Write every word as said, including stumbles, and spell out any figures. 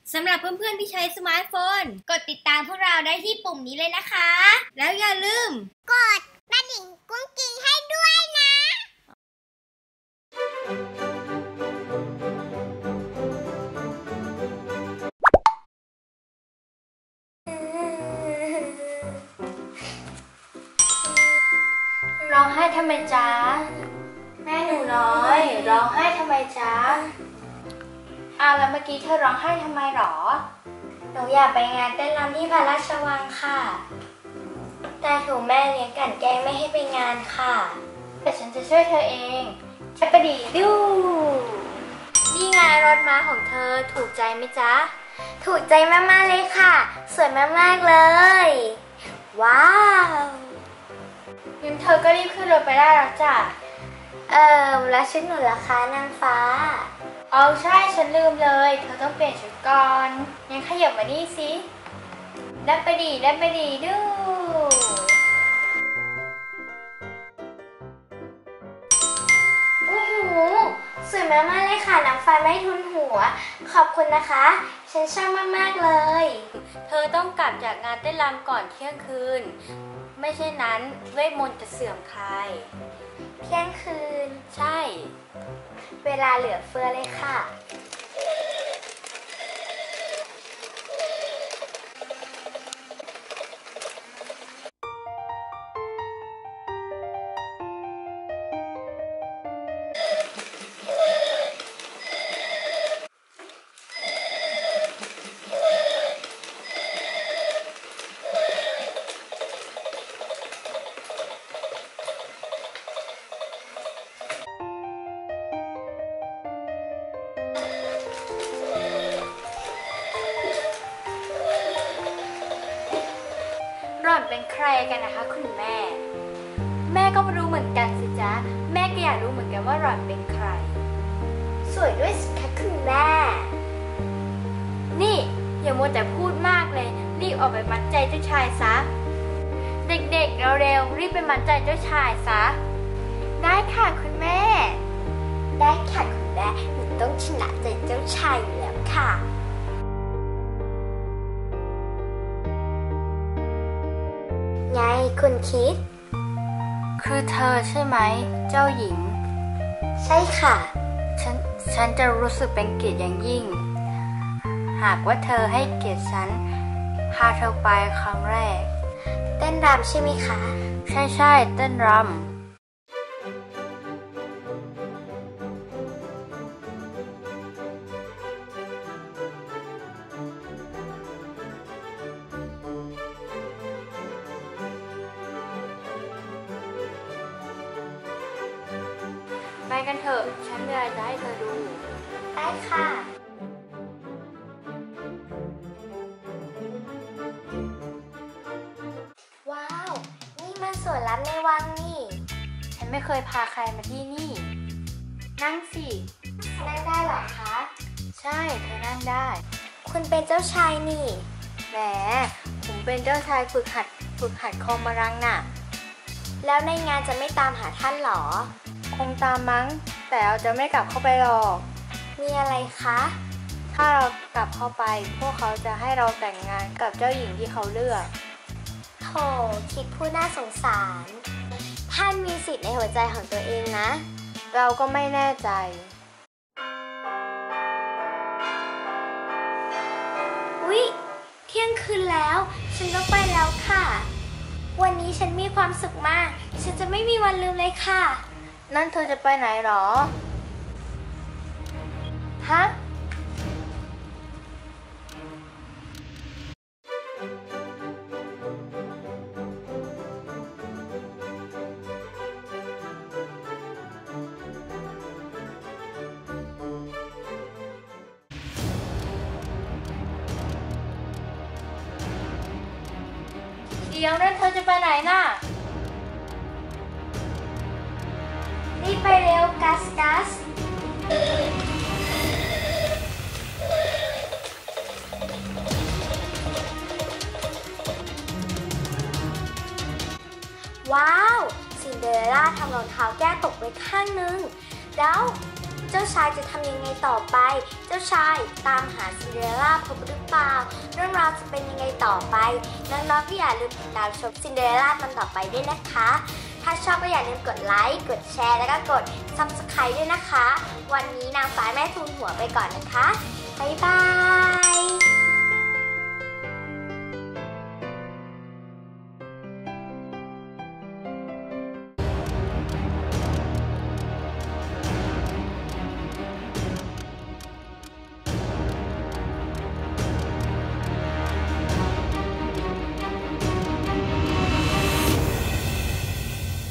สำหรับเพื่อนๆที่ใช้สมาร์ทโฟนกดติดตามพวกเราได้ที่ปุ่มนี้เลยนะคะแล้วอย่าลืมกดกระดิ่งกุ้งกิ้งให้ด้วยนะร้องไห้ทำไมจ๊ะแม่หนูน้อยร้องไห้ทำไมจ๊ะอ้าวแล้วเมื่อกี้เธอร้องไห้ทำไมหรอหนูอยากไปงานเต้นรำที่พระราชวังค่ะแต่ถูกแม่เลี้ยงกลั่นแกล้งไม่ให้ไปงานค่ะแต่ฉันจะช่วยเธอเองใช่ปะดีดูนี่ไงรถม้าของเธอถูกใจไหมจ๊ะถูกใจมากๆเลยค่ะสวยมากๆเลยว้าวงั้นเธอก็รีบขึ้นรถไปได้แล้วจ้ะเออแล้วชุดหนูราคานางฟ้าเอาใช่ฉันลืมเลยเธอต้องเปลี่ยนชุดก่อนงั้นขยับมานี่สิได้ไปดีได้ไปดีดูโอ้โหสวยมากๆเลยค่ะนางฟ้าไม่ทุนหัวขอบคุณนะคะฉันชอบมากๆเลยเธอต้องกลับจากงานเต้นรำก่อนเที่ยงคืนไม่เช่นนั้นเวทมนต์จะเสื่อมคลายเที่ยงคืนใช่เวลาเหลือเฟือเลยค่ะหล่อนเป็นใครกันนะคะคุณแม่แม่ก็ไม่รู้เหมือนกันสิจ๊ะแม่ก็อยากรู้เหมือนกันว่าหล่อนเป็นใครสวยด้วยสิคะคุณแม่นี่อย่ามัวแต่พูดมากเลยรีบออกไปมัดใจเจ้าชายซะเด็กๆเร็วๆรีบไปมัดใจเจ้าชายซะได้ค่ะคุณแม่ได้ค่ะคุณแม่หนูต้องชนะใจเจ้าชายอยู่แล้วค่ะไงคุณคิดคือเธอใช่ไหมเจ้าหญิงใช่ค่ะฉันฉันจะรู้สึกเป็นเกียรติอย่างยิ่งหากว่าเธอให้เกียรติฉันพาเธอไปครั้งแรกเต้นรำใช่ไหมคะใช่ใช่เต้นรำไปกันเถอะฉันมีอะไรจะให้เธอดูได้ค่ะว้าวนี่มันสวนลับในวังนี่ฉันไม่เคยพาใครมาที่นี่นั่งสินั่งได้หรอคะใช่เธอนั่งได้คุณเป็นเจ้าชายนี่แหมผมเป็นเจ้าชายฝึกหัดฝึกหัดคอมมารังน่ะแล้วในงานจะไม่ตามหาท่านหรอคงตามมั้งแต่เราจะไม่กลับเข้าไปหรอกมีอะไรคะถ้าเรากลับเข้าไปพวกเขาจะให้เราแต่งงานกับเจ้าหญิงที่เขาเลือกโธ่คิดผู้น่าสงสารท่านมีสิทธิ์ในหัวใจของตัวเองนะเราก็ไม่แน่ใจอุ๊ยเที่ยงคืนแล้วฉันต้องไปแล้วค่ะวันนี้ฉันมีความสุขมากฉันจะไม่มีวันลืมเลยค่ะนั่นเธอจะไปไหนหรอฮะเดี๋ยวนั่นเธอจะไปไหนน่ะรีบไปเร็วกัสกัสว้าวซินเดอเรลล่าทำรองเท้าแก้ตกไว้ข้างนึงแล้วเจ้าชายจะทำยังไงต่อไปเจ้าชายตามหาซินเดอเรลล่าพบหรือเปล่าเรื่องราวจะเป็นยังไงต่อไปน้องๆก็อย่าลืมติดตามชมซินเดอเรลล่ามันต่อไปด้วยนะคะถ้าชอบก็อย่าลืมกดไลค์กดแชร์แล้วก็กด ซับสไครบ์ ด้วยนะคะวันนี้นางฟ้าแม่ทุนหัวไปก่อนนะคะบ๊ายบาย